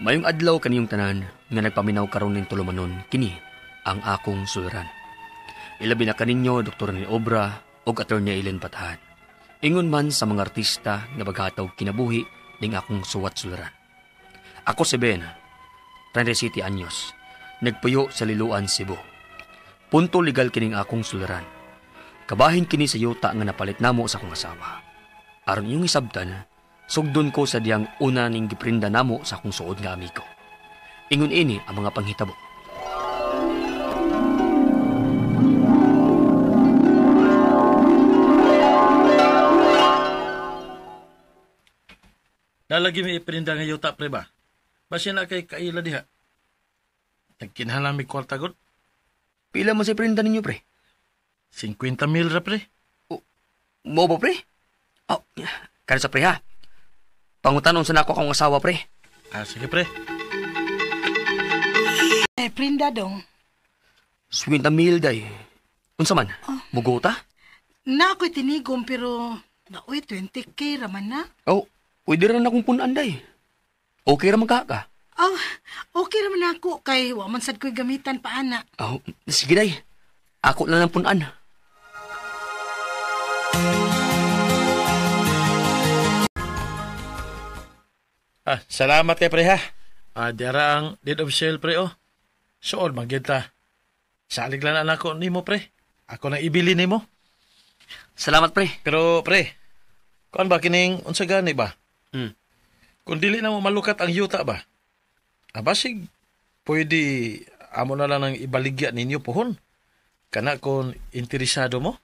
Mayong adlaw kaniyong tanan nga nagpaminaw karon ning tulumanon kini ang akong suliran. Ilabi na kaninyo Dr. ni Obra ug Attorney Ellen Patahan. Ingon man sa mga artista nga baghataw kinabuhi ning akong suwat suliran. Ako si Ben, 37 anyos, nagpuyo sa Liloan, Cebu. Punto legal kining akong suliran. Kabahin kini sa yuta nga napalit namo sa akong asawa. Aron yung isabtan, sugdon ko sa diyang una ning giprinda namo sa akong suod nga amigo. Ingon ini ang mga panghitabo. Nalagi may iprinda nga yuta, pre ba? Basi na kay kaila diha. Nagkinahanglan mi kwarta god. Pila man sa prinda ninyo, pre? 50,000 ra, pre. Mo ba, pre? Oh, kaya sa pre, ha? Pangutanon sa nako akong asawa, pre. Sige, pre. Prinda dong. 50,000 day. Unsa man? Mugota? Na ako'y tinigom pero naoy 20K raman na. Oh, pwede rin akong punan day. Okay raman ka. Oh, okay raman ako kay wa man sad ko'y gamitan pa ana. Oh, sige day. Ako na lang punan. Salamat kay pre ha. Diara ang deed of sale, pre, oh. Suod, magkita. Salig lang anak ko ni mo, pre. Ako na ibili ni mo. Salamat, pre. Pero, pre, kuan ba kining unsa gani ba? Kung dili na mo malukat ang yuta ba? Basig, pwede amo na lang ng ibaligya ninyo pohon. Kana kung interesado mo?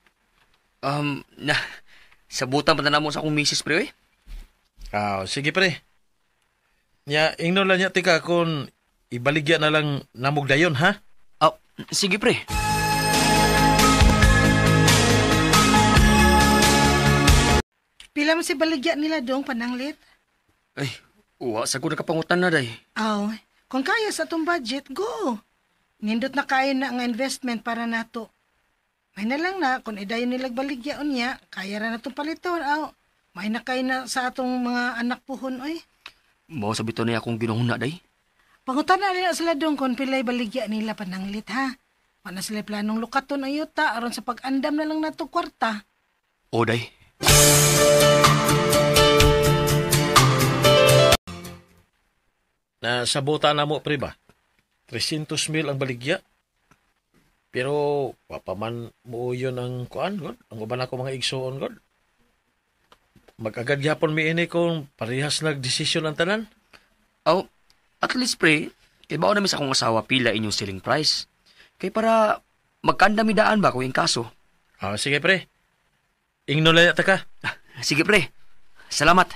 Sabutan pa na mo sa akong misis, pre, eh. Sige, pre. Nya, ingno lang niya tika kung ibaligya na lang namog dayon, ha? Sige, pre. Pila man si baligya nila dong pananglit? Ay, uwa sa ko nakapangutan na day. Kung kaya sa atong budget, go. Nindot na kayo na nga investment para nato. May na lang na, kung idayon nilag baligya niya, kaya ra natong paliton. May na kayo na sa atong mga anak puhon, oy. Mao sa bito na akong ginuhuna day. Pangutan na nila sila dong kung pilay baligya nila pananglit, ha? Paano sila planong lukaton ang yuta aron sa pag-andam na lang nato kwarta? O day. Nasabutan na mo, pre ba? 300,000 ang baligya. Pero, papaman mo yun ang kuan, God. Ang uban ako mga igsoon, God. Mag-agad yapon mi ini kung parehas nag-desisyon ang tanan. At least, pre, kay bao namin sa akong asawa pila inyong selling price. Kay para magkandamidaan ba kung yung kaso. Sige, pre. Ingno lang yata ka. Sige, pre. Salamat.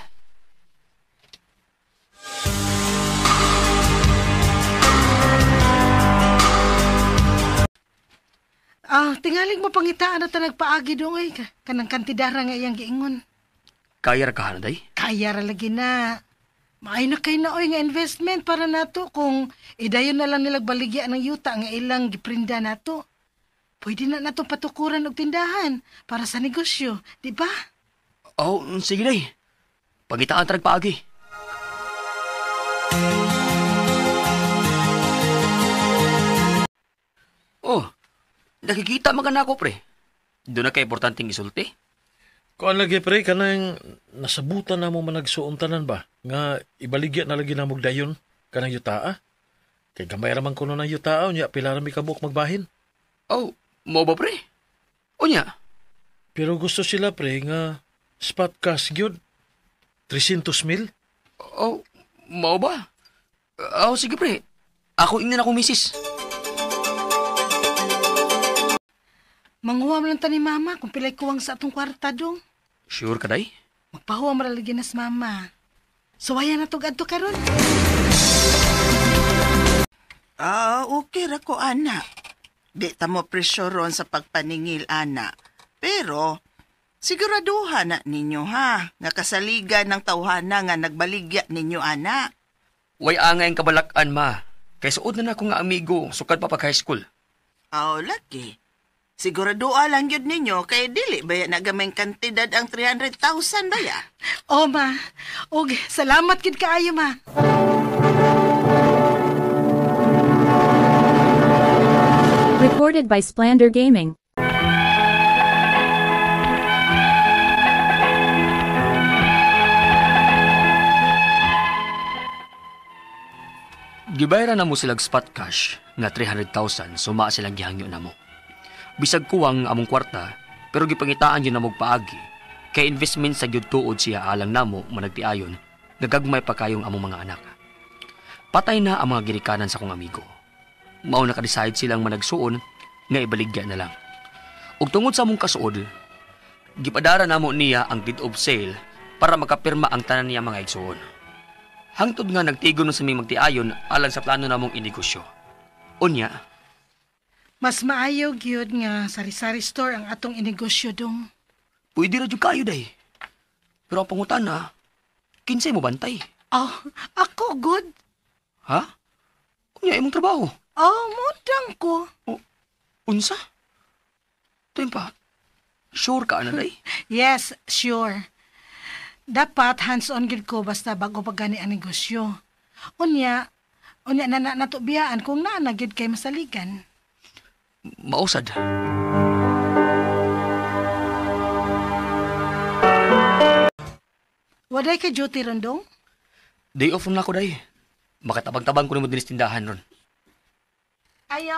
Tingaling mo pangitaan na nagpaagi dong ay. Kanang kantidara nga iyang giingon. Kaya ra ka na, day? Kaya ra lagi na. Maay na kayo na oy nga investment para nato kung idayon na lang nilag baligya ng yuta nga ilang giprinda nato. Pwede na nato patukuran og tindahan para sa negosyo, di ba? Sige, day. Pagitaan tarag paagi. Nakikita mga ako, pre. Doon na ka-importanteng isulti. Kuan lagi, pre, kanang nasabutan na mo managsuon tanan ba? Nga ibaligya na lagi na mong dayon kanang yutaa. Kay gamay raman kuno ng yutaa, unya pila rami kabuk magbahin. Mo ba, pre? Unya? Pero gusto sila, pre, nga spot cash gyud 300,000. Mo ba? Sige, pre. Ako ingnan ako, misis. Manguwam lang ta ni mama kung pilay kuwang sa atong kwarta dong. Sure ka, day? Magpahuwa maralagi nas mama. Suwaya na to gadto karon. Okay ra ko, ana. Di ta mo presyoron sa pagpaningil, ana. Pero, siguraduhan na ninyo, ha? Nga kasaligan ng tawhana nga nagbaligya ninyo, ana. Way angay ang kabalakan, ma. Kay suod na ako nga amigo, sukad pa pag high school. Lagi. Siguraduha lang yun ninyo, kay dili ba yan nagamay kantidad ang 300,000 ba ya? Ma. Salamat kid kaayo, ma. Recorded by Splander Gaming. Gibayra na mo silang spot cash nga 300,000 suma silang gihangyo na mo. Bisag kuwang among kwarta, pero gipangitaan yun na mo paagi, kay investment sa gyud tuod siya alang namo managtiayon, nagagmay pa kayong among mga anak. Patay na ang mga girikanan sa kong amigo. Mao naka-decide silang managsuon nga ibaligya na lang. Ug tungod sa among kasuod, gipadara namo niya ang deed of sale para makapirma ang tanan niya mga igsuon. Hangtod nga nagtigon sa may magtiayon alang sa plano namong inegosyo. Unya, Mas maayo gyud nga sari-sari store ang atong inegosyo dong. pwede ra jud kayo day. Pero ang pangutana, kinsay mo bantay? Oh, ako good. Ha? Unya imong trabaho. Oh, mudang ko. Unsa? Tempa, sure ka na day? Yes, sure. Dapat hands-on gid ko basta bago pagani ang negosyo. Unya na natubiyaan kung naa na gyud kay masaligan. Mausad. Waday ka duty ron dong? Day off na ako day. Makatabang-tabang ko ni mo dinis tindahan ron. Ayo,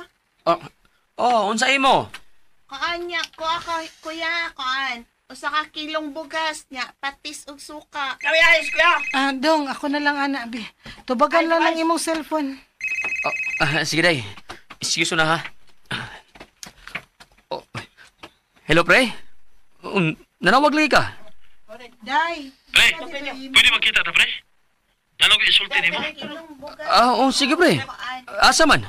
Unsa imo? kaanya ko ako, kuya, kaan. Usa ka kilong bugas niya, patis ug suka. Dong, ako na lang ana bi. Tubagan lang ng imong cellphone. Sige day. Excuse na ha. Hello pre? Nanawag lagi ka? Day. Pre, pwede magkita ta, pre? Ano ko isulti ni mo? Kilong bugas. Sige pre. Asa man?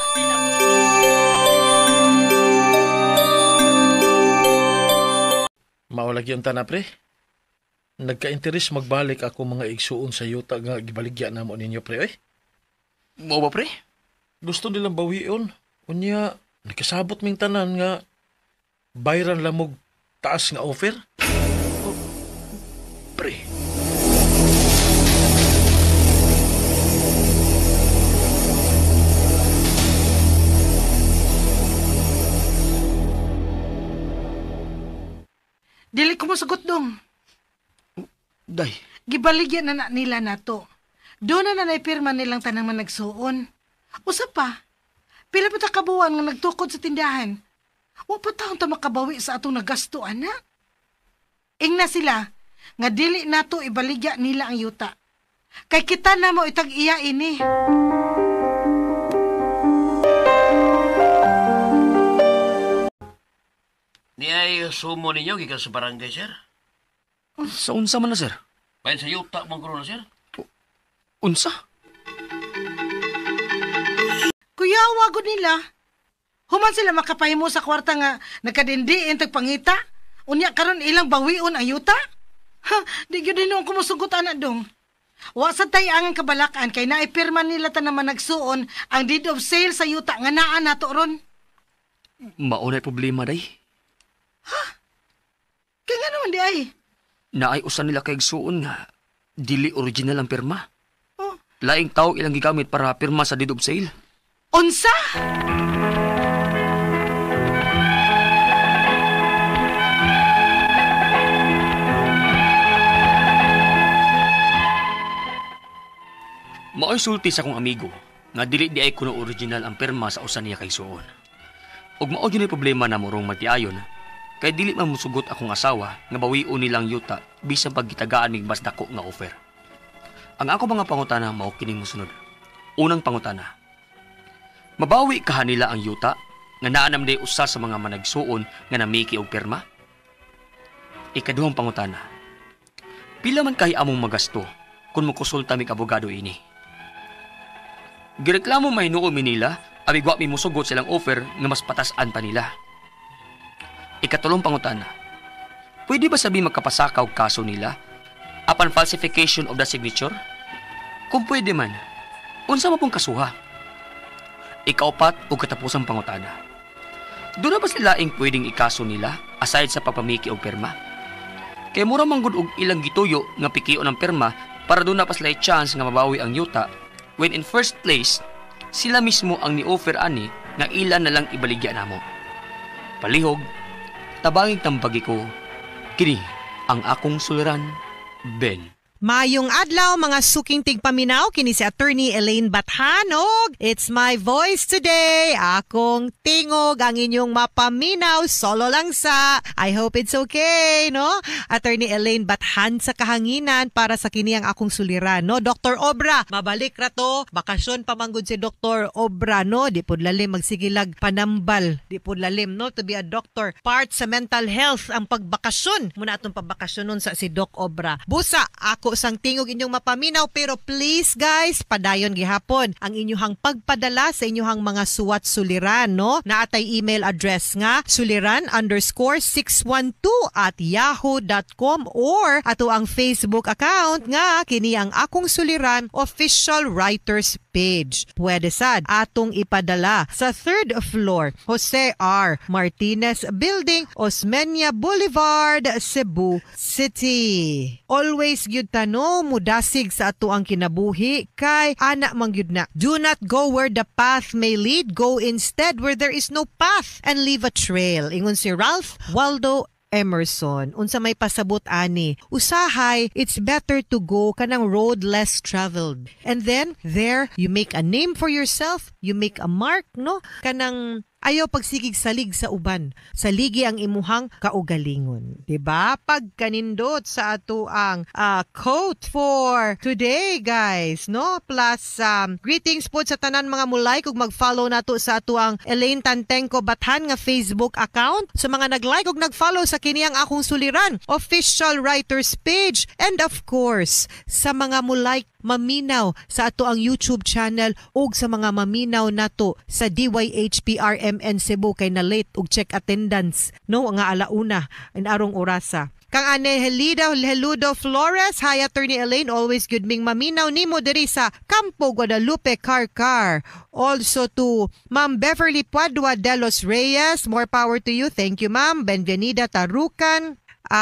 Maulagi yung na, pre. Nagka-interes magbalik ako mga igsuon sa yuta nga gibaligya na mo ninyo, pre. Mo ba pre? Gusto nilang bawion. Unya, nakasabot ming tanan nga bayran lamog taas nga offer. Pre. Dili ko mosugot dong. Day. Gibaligyan na nila nato. Doon na naipirma nilang tanang managsuon. Usa pa, pila pa ta kabuan nga nagtukod sa tindahan. Wa pa taon ta makabawi sa atong nagasto, ana. Ingna sila, nga dili nato ibaligya nila ang yuta. Kay kita na mo itag iya ini. Di ay sumo ninyo, gikan sa barangay, sir. Sa unsa man na sir? Bayan sa yuta mong na, sir. Unsa? Kuya, wagod nila. Human sila makapahimo sa kwarta nga nagkadindiin tagpangita. Unya karon ilang bawion ang yuta? Ha, di gyud din ko musugot ana dong. Wa sa tayangan kabalakan kay naipirma nila ta naman nagsuon ang deed of sale sa yuta nga naa nato ron. Maunay problema day. Kaya nga naman di ay. Naay usan nila kay igsuon nga dili original ang pirma. Oh. Laing tao ilang gigamit para pirma sa deed of sale. Unsa? Maoy sulti sa kong amigo nga dili di ay kuno original ang pirma sa usan niya kay suon. Ug mao gyud ni problema na morong magtiayon kay dili man musugot akong asawa nga bawion nilang yuta bisan paggitagaan mig mas dako nga offer. Ang ako mga pangutana mao kining mosunod. Unang pangutana. Mabawi ka nila ang yuta nga naanam day usa sa mga managsuon nga namiki og pirma? Ikaduhang pangutana. Pila man kay among magasto kung mokonsulta mig abogado ini? Gireklamo may nuo mi nila, abigwa mi musugot silang offer nga mas patasan pa nila. Ikatulong pangutana. Pwede ba sabi magkapasakaw kaso nila upon falsification of the signature? Kung pwede man, unsa mo pong kasuha? Ikaupat o katapusang pangutana. Doon na ba sila ing pwedeng ikaso nila aside sa pagpamiki og pirma? Kay mura manggod og ilang gituyo nga pikion ang pirma para doon na pa sila chance nga mabawi ang yuta when in first place, sila mismo ang ni-offer ani nga ilan na lang ibaligya namo. Palihog, tabangig tambagi ko, kini ang akong suliran, Ben. Mayong adlaw mga suking tigpaminaw kini si Attorney Elaine Bathanog. It's my voice today. Akong tingog ang inyong mapaminaw solo lang sa. I hope it's okay, no? Attorney Elaine Bathan sa kahanginan para sa kini ang akong suliran, no? Dr. Obra, mabalik ra to. Bakasyon pamanggod si Dr. Obra, no? Di pud lalim magsigilag panambal. Di pud lalim, no? To be a doctor. Part sa mental health ang pagbakasyon. Muna atong pagbakasyon nun sa si Doc Obra. Busa, ako sang tingog inyong mapaminaw pero please guys, padayon gihapon ang inyong pagpadala sa inyong mga suwat suliran, no? Naatay email address nga suliran_612@yahoo.com or ato ang Facebook account nga kini ang akong suliran official writers page. Pwede sad atong ipadala sa 3rd floor Jose R. Martinez Building, Osmeña Boulevard, Cebu City. Always gyud no, mudasig sa ato ang kinabuhi kay ana man gyud na. Do not go where the path may lead, go instead where there is no path and leave a trail. Ingon si Ralph Waldo Emerson. Unsa may pasabot ani, usahay, it's better to go kanang road less traveled. And then there you make a name for yourself, you make a mark, no? Kanang ayaw pagsigig salig sa uban. Saligi ang imuhang kaugalingon. Diba? Pagkanindot sa ato ang quote for today, guys. No? Plus, greetings po sa tanan mga mulay kung mag-follow nato sa ato ang Elaine Tantengco Bathan nga Facebook account. Sa mga nag-like ug nag-follow sa kiniyang akong suliran, official writers page. And of course, sa mga mulay maminaw sa ato ang YouTube channel ug sa mga maminaw nato sa DYHPRMN Cebu kay na late og check attendance, no, nga alauna in arong orasa. Kang ane Heludo Flores, hi Attorney Elaine, always good ming maminaw nimo diri sa Campo Guadalupe, Carcar. Also to Ma'am Beverly Padua de los Reyes, more power to you. Thank you Ma'am. Benvenida Tarucan.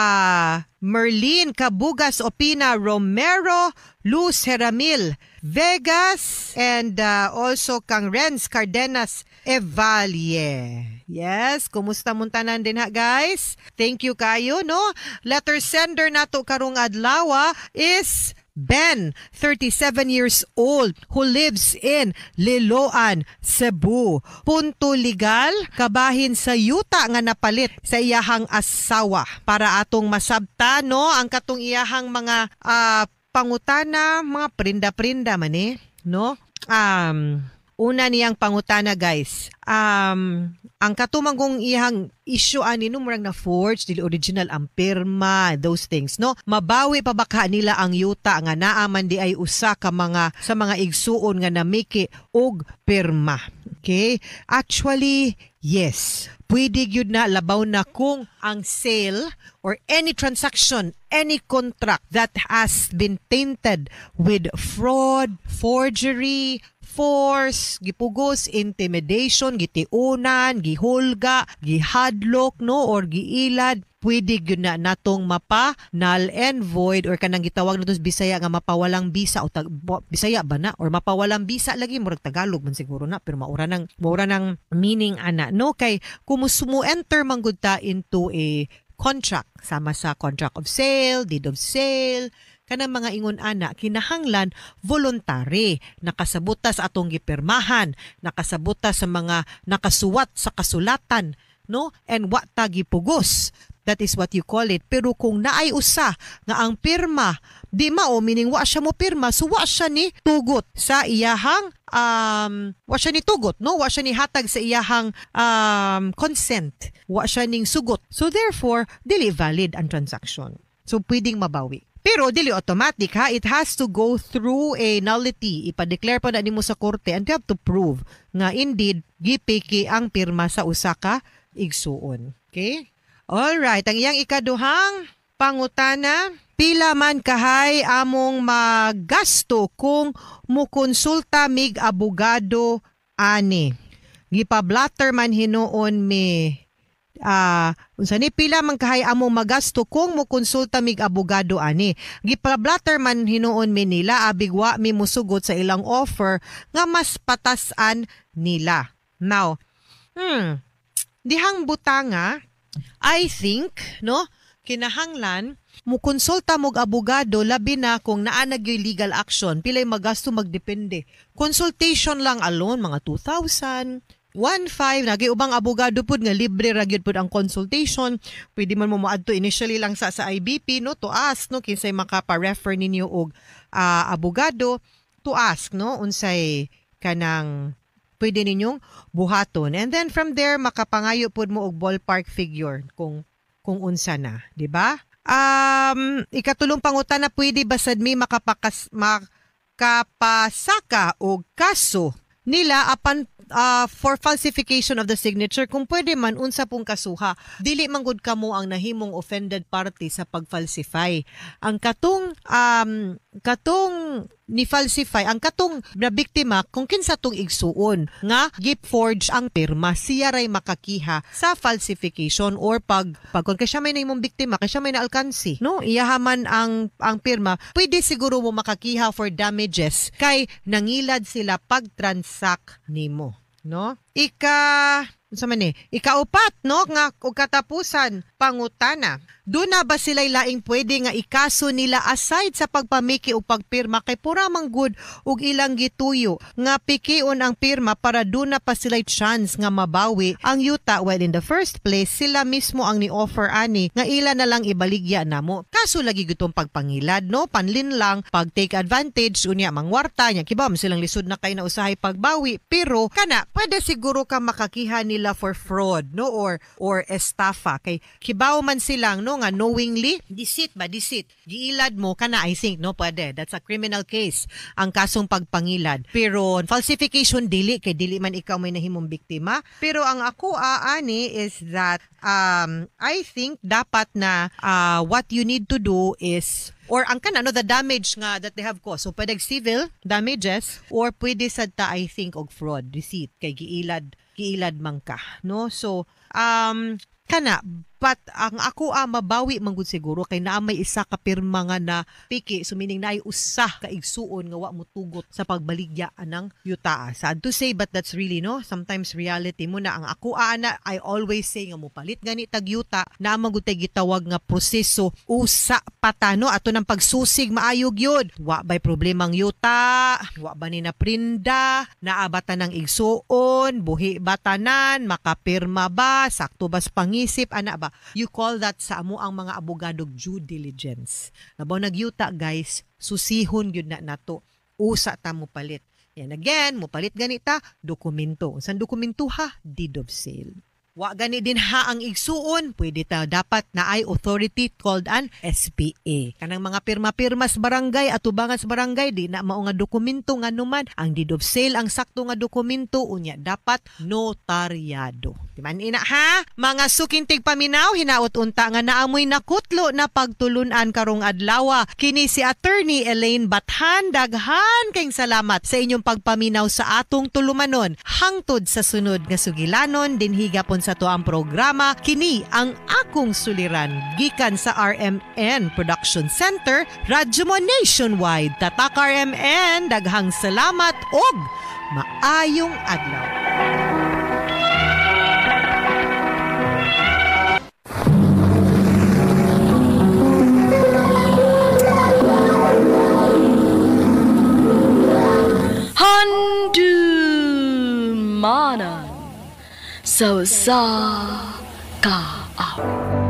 Merlin Cabugas Opina Romero, Luz Heramil Vegas, and also kang Renz Cardenas Evalie. Yes, kumusta mong tanan din ha guys? Thank you kayo, no? Letter sender nato karong adlaw is Ben, 37 years old, who lives in Liloan, Cebu. Punto legal, kabahin sa yuta nga napalit sa iyahang asawa. Para atong masabta, no, ang katong iyahang mga pangutana, mga prinda-prinda man no? Una niyang pangutana guys, ang katumanggong iyang issue ani no murang na forged, dili original ang pirma, those things, no? Mabawi pa baka nila ang yuta nga naaman di ay usa ka mga sa mga igsuon nga namiki og pirma. Okay? Actually, yes. Pwede gyud na labaw na kung ang sale or any transaction, any contract that has been tainted with fraud, forgery, force, gipugos, intimidation, gitiunan, gihulga, gihadlok, no, or giilad, pwede gyud na natong mapa null and void or kanang gitawag nato sa Bisaya nga mapawalang bisa o Bisaya ba na or mapawalang bisa lagi murag Tagalog man siguro na pero maura nang meaning ana, no, kay kumusumo enter man gud ta into a contract sama sa contract of sale, deed of sale, kanang mga ingon ana kinahanglan voluntary, nakasabuta sa atong gipirmahan, nakasabuta sa mga nakasuwat sa kasulatan, no, and wa ta gipugos. That is what you call it. Pero kung naay usa nga ang pirma di mao, meaning wa siya mo pirma, so wa siya ni tugot sa iyahang wa siya ni tugot, no, wa siya ni hatag sa iyahang consent, wa siya ning sugot, so therefore dili valid ang transaction, so pwedeng mabawi. Pero dili automatic ha, it has to go through a nullity, ipa-declare pa na nimo sa korte and you have to prove nga indeed gipiki ang pirma sa usa ka igsuon. Okay? Alright, ang iyang ikaduhang pangutana, pila man kahay among magasto kung mukonsulta mig abogado ani. Gipablatter man hinuon mi unsa ni pila man kahay among magasto kung mukonsulta mig abogado ani. Gipablatter man hinuon mi nila abig wa mi musugot sa ilang offer nga mas patasan nila. Now, dihang butanga, I think, no, kinahanglan, mukonsulta mog abogado labi na kung naanag yung legal action, pilay magasto magdepende. Consultation lang alone, mga 2,000, 1,500, nagi ubang abogado pud nga libre ra gyud pud ang consultation. Pwede man mo moadto initially lang sa IBP, no, to ask, no, kinsay makapa-refer ninyo og abogado, to ask, no, unsay kanang pwede ninyong buhaton. And then from there makapangayo pud mo og ballpark figure kung unsa na, di ba? Ikatulong pangutana, pwede ba sad mi makapasaka og kaso nila apan for falsification of the signature? Kung pwede man, unsa pong kasuha, dili man gud kamo ang nahimong offended party sa pag-falsify. Ang katong ni-falsify, ang katong na biktima, kung kinsa tong igsuon nga gi-forge ang pirma, siya ray makakiha sa falsification or pag kung siya may nahimong biktima, kay siya may naalkansi, no, iyahaman ang pirma, pwede siguro mo makakiha for damages kay nangilad sila pag-transact nimo, no? Ikaupat, no, nga og katapusan pangutana. Doon na ba sila'y laing pwede nga ikaso nila aside sa pagpamiki o pagpirma kay pura mang good og ilang gituyo nga pikion ang pirma para doon na pa sila'y chance nga mabawi ang yuta? Well, in the first place, sila mismo ang ni-offer ani nga ila na lang ibaligya namo. Kaso lagi gitong pagpangilad, no, panlin lang, pag take advantage, unya mangwarta niya, kibam silang lisod na kay na usahay pagbawi, pero kana, pwede siguro ka makakiha nila for fraud, no, or estafa, kay kibaw man silang, no, nga knowingly, deceit, giilad mo, kana, I think, no, pwede, that's a criminal case, ang kasong pagpangilad. Pero falsification, dili, kay dili man ikaw may nahimong biktima. Pero ang ako ani is that I think dapat na what you need to do is, or ang the damage nga that they have caused. So pwede civil damages or pwede sad ta, I think, og fraud, deceit, kay giilad man ka, no? So but ang ako mabawi man gud siguro kay naa may isa ka pirma nga na piki, so meaning naay usa ka igsuon nga wa mo tugot sa pagbaligya anang yuta. Sad to say, but that's really, no, sometimes reality mo na. Ang ako ana, I always say nga mo palit gani tag yuta, na magud tay gitawag nga proseso usa patano ato nang pagsusig maayog yun. Wa bay problemang yuta, wa ba ni na prinda, naabatan ng igsuon, buhi batanan, makapirma ba, sakto bas pangisip ana ba? You call that sa amo ang mga abogadog due diligence. Nabaw nagyuta, guys, susihon yun na nato. Usa ta mo palit. Yan again, mo palit ganita, dokumento. San dokumento ha? Deed of sale. Wa gani din ha ang igsuon, pwede ta dapat na ay authority called an SPA. Kanang mga pirma-pirmas barangay at ubangas barangay, di na mao nga dokumento nga numan. Ang deed of sale ang sakto nga dokumento, unya dapat notaryado. Diman ina ha? Mga sukintig paminaw, hinaot unta nga naamoy nakutlo na pagtulunan karong adlaw. Kini si Attorney Elaine Bathan, daghan kayong salamat sa inyong pagpaminaw sa atong tulumanon. Hangtod sa sunod nga sugilanon, dinhigapon sa to ang programa, kini ang akong suliran gikan sa RMN Production Center, Radyo Mo Nationwide. Tatak RMN, daghang salamat og maayong adlaw. Handumanan sa kaaw.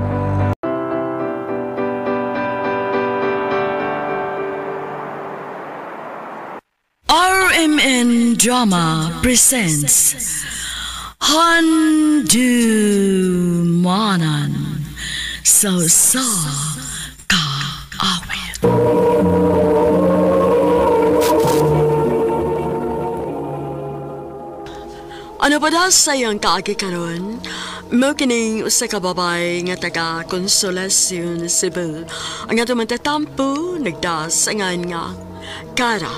RMN Drama presents Handumanan sa kaawit. Ano ba da sayang kaagi karon? Mo kining usa ka babay nga taga Consolacion, Cebu. Ang ato man tatampo nagdas angan nga Kara.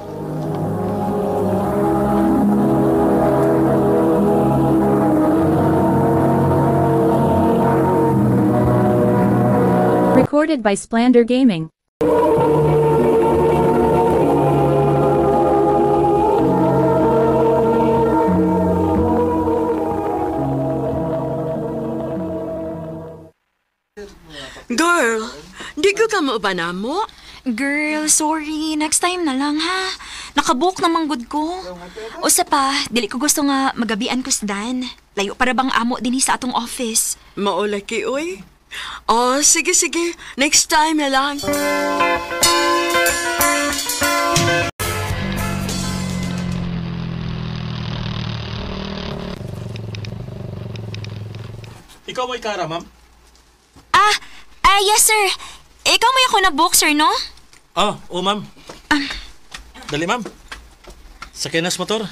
Recorded by Splander Gaming. Girl, di ko ka mo ba na mo? Girl, sorry. Next time na lang, ha? Nakabook na manggod ko. Usa pa, dili ko gusto nga magabian ko si Dan. Layo para bang amo din sa atong office. Maulaki, uy. Oh, sige, sige. Next time na lang. Ikaw may kara, ma'am? Yes, sir. Ikaw may ako na book, sir, no? Oo, ma'am. Dali, ma'am. Sakay nas motor.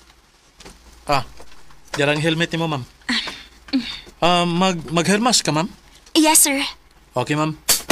Jarang helmet ni mo, ma'am. Maghermas ka, ma'am? Yes, sir. Okay, ma'am.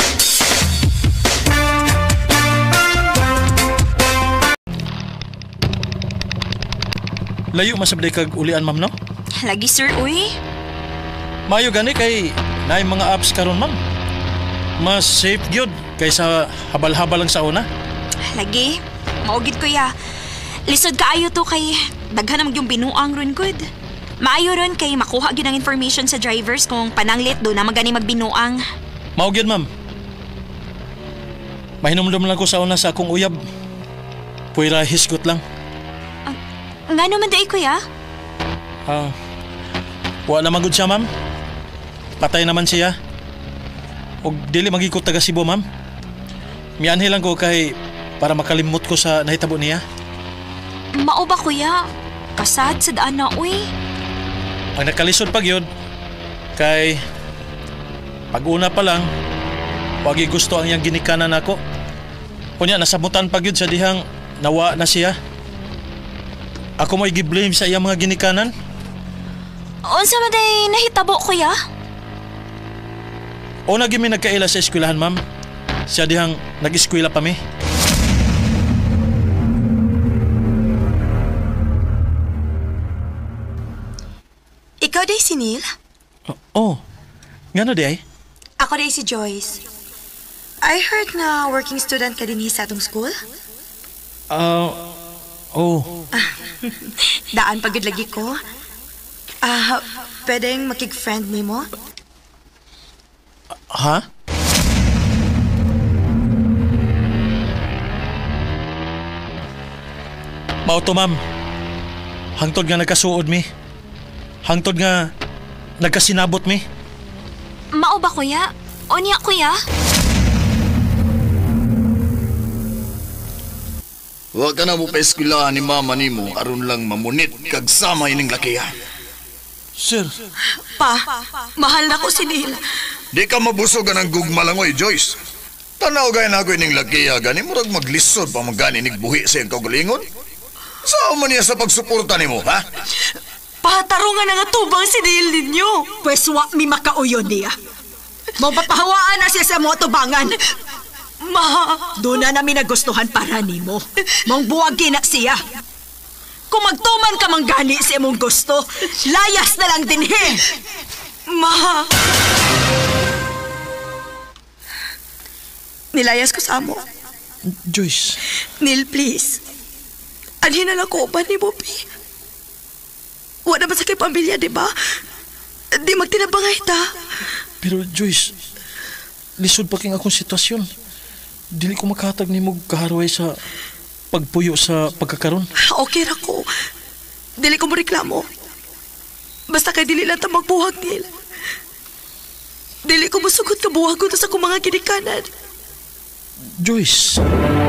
Layo masabday kag ulian, ma'am, no? Lagi, sir, uy. Mayo gani kay naay mga apps karon, ma'am. Mas safe gyud kaysa habal-habal lang sa una. Lagi. Maugid ko ya. Lisod kaayo to kay daghan namang yung binuang ron good. Maayo ron kay makuha gyud ang information sa drivers kung pananglit do na magani magbinuang. Mao gyud, ma'am. Mahinumdum lang ko sa una sa akong uyab. Puwira hisgot lang. Nga naman day kuya? Wala naman gud siya, ma'am. Patay naman siya. Og dili magikot taga Cebu, ma'am. Mianhi lang ko kay para makalimot ko sa nahitabo niya. Mao ba kuya? Kasad sa daan na uy. Ang nakalisod pag yun, kay pag-una pa lang, wagi gusto ang iyang ginikanan ako. Kunya, nasabutan pag yun sa dihang nawa na siya. Ako mo'y giblame sa iyang mga ginikanan. Unsa man day nahitabo kuya? O nagimi nagkaila sa eskwelahan, ma'am. Siya dihang nag-eskwela pa mi. Ikaw day si Neil? Ngano di ay? Ako day si Joyce. I heard na working student ka din sa atong school? Daan pagod lagi ko. Pwedeng makig-friend ni mo? Ha? Mao to, ma'am. Hangtod nga nagkasuod mi. Hangtod nga nagkasinabot mi. Mao ba kuya? O niya kuya? Wa ka na mo pa eskwelahan ni mama nimo aron lang mamunit kag sama ining lakiya. Sir. Pa, mahal na ko si Neil. Di ka mabusog ng gugma lang, oy, Joyce. Tanaw gaya na ako ining lakiya gani murag maglisod pa magani nigbuhi sa iyang kaugalingon. Saan man niya sa pagsuporta nimo, ha? Patarungan na nga tubang si Neil ninyo. Pwes wa mi makauyon niya. Mapapahawaan na siya sa mga tubangan. Ma, doon na namin nagustuhan para nimo. Mong buwagin na siya. Kung magtuman ka manggani sa imong gusto, layas na lang din he. Ma. Nilayas ko sa amo. Joyce. Neil, please. Anhin na lang ko ba ni Bobby? Wala ba sa kay pamilya, di ba? Di magtinabangay ta. Pero Joyce, lisod pa king akong sitwasyon. Dili ko makatag ni mo kaharuay sa pagpuyo sa pagkakaroon. Okay ra ko. Dili ko mo reklamo. Basta kay dili lang ta magbuhag, Neil. Dili ko musugot ka buhag ko sa akong mga ginikanan. Joyce.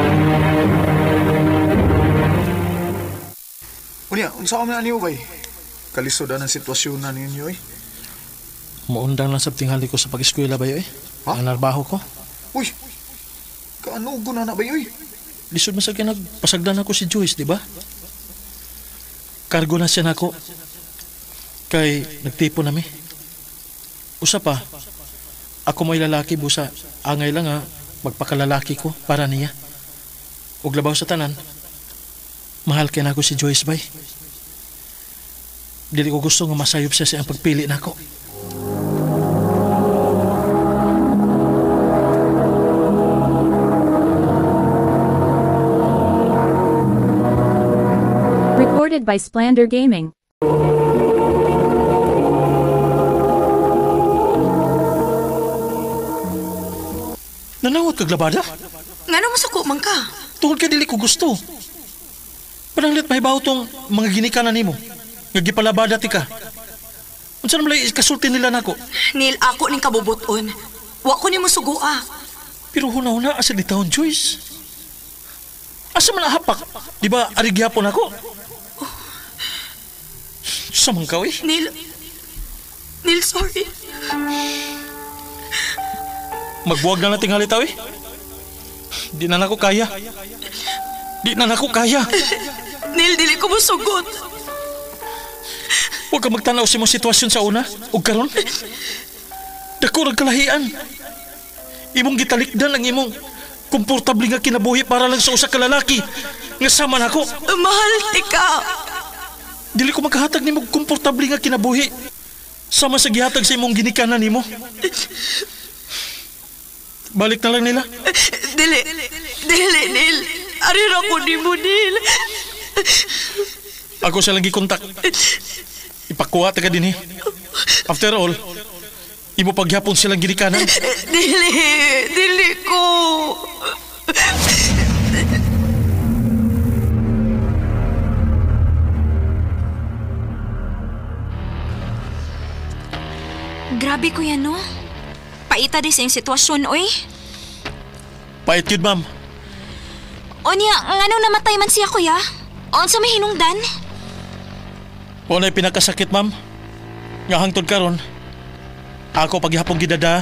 Unya, unsa man niyo bay? Kalisod ang sitwasyon na ninyo eh. Maundang lang sa tingali ko sa pag-eskwela ba eh? Ha? Ang narbaho ko. Uy, kaano guna na ba yun? Lisod masag nagpasagdan ako si Joyce, di ba? Kargo na siya nako. Kay nagtipo na mi. Usa pa, ako mo'y lalaki busa. Angay lang ha, magpakalalaki ko para niya. Ug labaw sa tanan, mahal kay nako si Joyce bay. Dili ko gusto nga masayop siya sa pagpili nako. Recorded by Splander Gaming. Manawat kag labada? Nga naman suko man ka. Tungod ka dili ko gusto. Pananglit mahibaw tong mga ginikanan nimo. Nga gipalabada ti ka. Unsa naman lay kasulti nila nako? Neil, ako ning kabubuton. Wa ko nimo sugua. Pero huna-huna asa ni taon, Joyce. Asa man hapak? Di ba arigyapon ako? Samang ka, Neil, sorry. Magbuwag na nating halitaw, Di na nako kaya. Di na nako kaya. Neil, dili ko musugot. Huwag ka magtanaw sa mong sitwasyon sa una. Huwag karon. Dako nagkalahian. Imong gitalikdan ang imong komportable nga kinabuhi para lang sa usa ka lalaki nga sama nako. Mahal tika. Dili ko makahatag nimo komportable nga kinabuhi sama sa gihatag sa imong ginikanan nimo. Balik na lang nila. Dili, Neil. Arira ko nimo, Neil. Ako siya lang gikontak. Ipakuha ta ka din, After all, imo pagyapon silang ginikanan. Dili ko. Grabe ko yan, no? Paita di sa yung sitwasyon, oy. Pait yun, ma'am. O niya, nga nung namatay man siya, kuya? O sa may hinungdan? O na'y pinakasakit, ma'am. Nga hangtod karon. Ako paghapong gidada.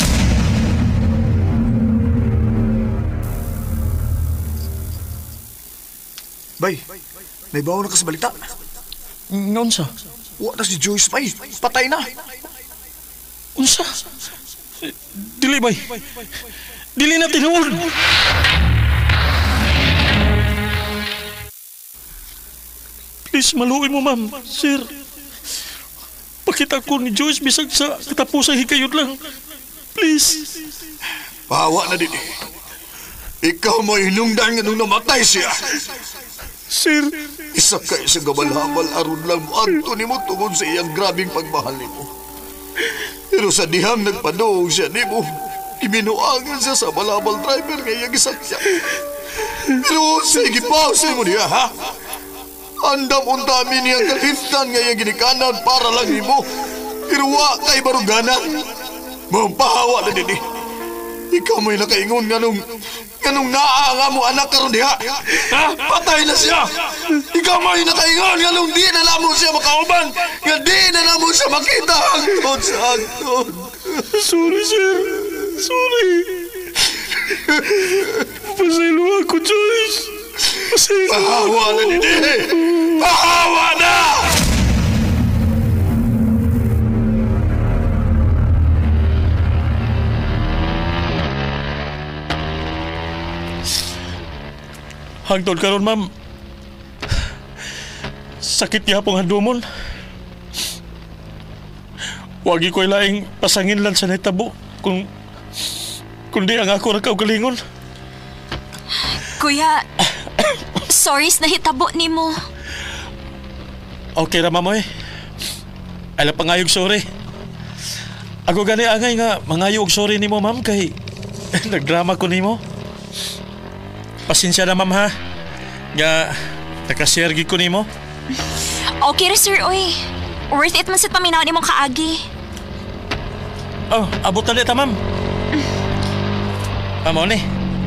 Bay, naibaw na ka sa balita. Unsa? Wa na si Joyce, bay. Patay na. Unsa? Dili, bay. Dili na tinuod. Please, maluin mo, ma'am. Sir, pakita ko ni Joyce bisag sa katapusang hikayot lang. Please. Pahawa na din. Ikaw mo hinungdan nga nung namatay siya. Sir. Isa kayo sa gabal-habal aron lang anto nimo tungod sa iyang grabing pagmahal nimo. Pero sa dihang nagpaduog siya nimo, ibinuangan siya sa balabal driver nga iyang isakya. Pero sige pause mo niya, ha? Andam untami niyang kaliftan nga iyang ginikanan para lang nimo. Pero wa kay baruganan. Mampahawa na din. Ikaw mo'y nakaingon nga nung naanga mo anak karon diha. Ha? Patay na siya. Ikaw mo'y nakaingon nga nung di na namo siya makauban. Nga di na namo siya makita hangtod sa hangtod. Sorry, sir. Sorry. Pasaylo ako, Joyce. Pasaylo. Pahawa na din. Pahawa na! Hangtod karon, ma'am. Sakit niya pong handumon. Wagi ko'y laing pasangin lang sa naitabo kundi ang ako nakaugalingon. Kuya, sorry sa nahitabo ni mo. Okay ra, ma'am, Alam pangayog sorry. Ako gani angay nga mangayog sorry ni mo, ma'am, kay nagdrama ko ni mo. Pasensya na, ma'am, ha? Nga, nakashare ko ni mo. Okay ra, sir, oy. Worth it man sa paminaw ni mong kaagi. Oh, abot na dito, ma'am. Ma'am, ni.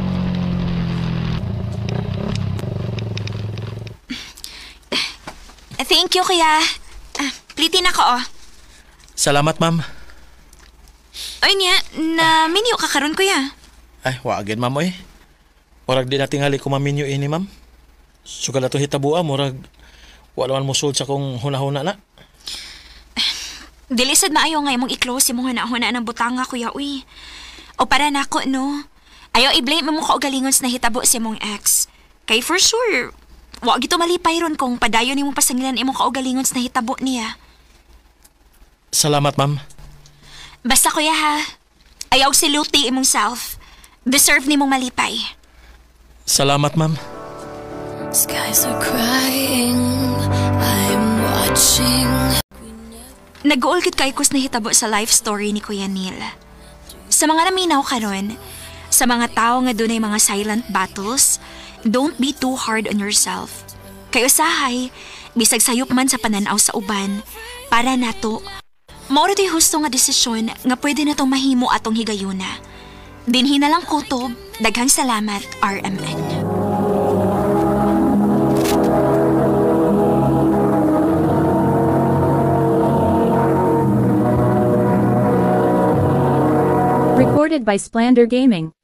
Thank you, kuya. Plitin ako, Salamat, ma'am. Oy niya, na minyo ka karon, kuya. Ay, wagin, ma'am, Murag di nating hali kumaminyo ini, ma'am. Sugal na to hitabua, murag wala man mo sold sa kong hunahuna na. Dilisad maayo nga imong i-close imong hunahuna ng butanga, kuya, uy. O para nako, no? Ayaw i-blame mo kaugalingon sa nahitabo si imong ex. Kay for sure, wag ito malipay ron kung padayon imong pasangilan imong kaugalingon sa nahitabo niya. Salamat, ma'am. Basta, kuya, ha? Ayaw siluti imong self. Deserve nimong malipay. Salamat, ma'am. Skies are crying, I'm watching. Nag-uol gid kay kus nahitabo sa life story ni Kuya Neil. Sa mga naminaw karon, Sa mga tao nga dunay mga silent battles, don't be too hard on yourself. Kay usahay, bisag sayop man sa pananaw sa uban, para nato, mauro to'y husto nga desisyon nga pwede natong mahimo atong higayuna. Dinhi na lang kutob, daghang salamat, RMN. Recorded by Splander Gaming.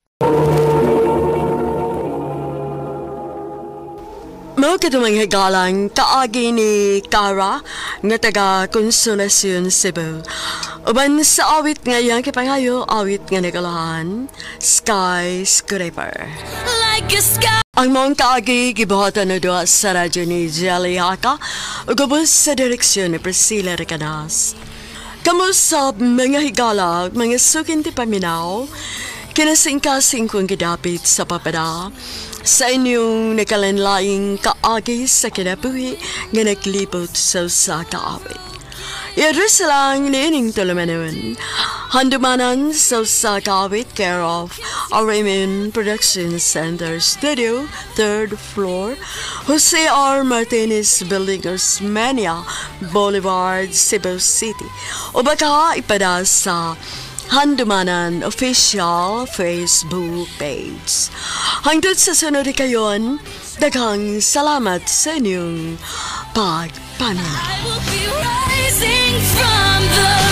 Mao katumang higalang kaagi ni Cara nga taga Consolacion, Cebu. Uban sa awit nga yang kipangayo, awit nga nagalahan, Skyscraper. Like a sky. Ang mong kaagi gibuhatan na doa sa radyo ni Jelly Haka o gabos sa direksyon ni Priscilla Ricadas. Kamusta mga higalag, mga sukin ti paminaw, kinasingkasing kong gidapit sa papada, sa inyong nakalanlaing kaagi sa kinabuhi nga naglibot sa usa ka awit. Iadres lang niining tulumanon, handumanan sa usa ka awit care of Raymond Production Center Studio, 3rd floor, Jose R. Martinez Building, Osmeña Boulevard, Cebu City. O baka ipada sa Handumanan Official Facebook page. Hangtod sa sunod kayon, daghang salamat sa inyong pagpaminaw. Rising from the